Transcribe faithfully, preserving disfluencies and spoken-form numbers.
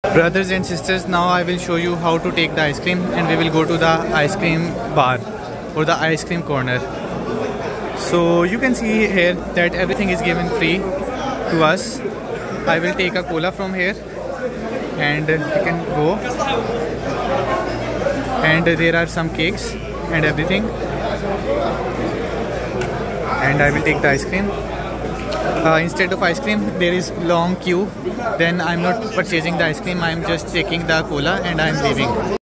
Brothers and sisters, now I will show you how to take the ice cream, and we will go to the ice cream bar or the ice cream corner. So you can see here that everything is given free to us. I will take a cola from here and we can go. And there are some cakes and everything. And I will take the ice cream. Uh, instead of ice cream, there is long queue. Then I'm not purchasing the ice cream, I'm just taking the cola and I'm leaving.